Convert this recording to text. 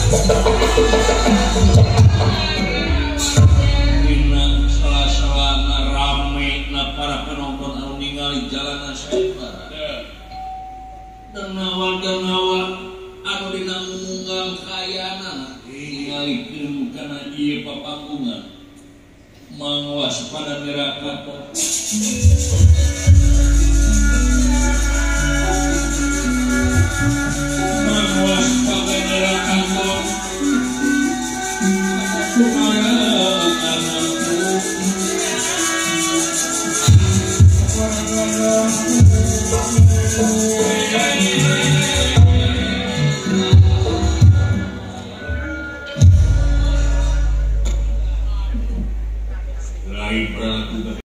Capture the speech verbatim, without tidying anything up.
Dina salah-salah rame na para penonton anu ningali jalanan sayembara. Warga-warga anu dina munggang kayana ningalikeun kana ieu papanggungan mangwas pada neraka.